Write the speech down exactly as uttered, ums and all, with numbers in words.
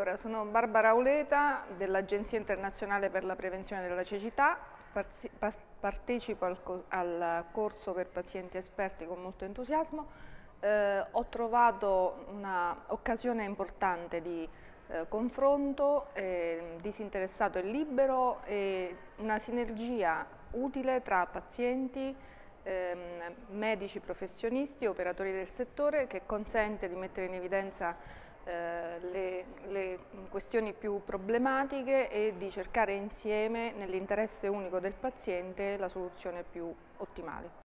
Allora, sono Barbara Auleta dell'Agenzia Internazionale per la Prevenzione della Cecità, Parzi- pa- partecipo al, co- al corso per pazienti esperti con molto entusiasmo. Eh, ho trovato un'occasione importante di eh, confronto eh, disinteressato e libero e una sinergia utile tra pazienti, ehm, medici professionisti, operatori del settore, che consente di mettere in evidenza eh, le, le questioni più problematiche e di cercare insieme, nell'interesse unico del paziente, la soluzione più ottimale.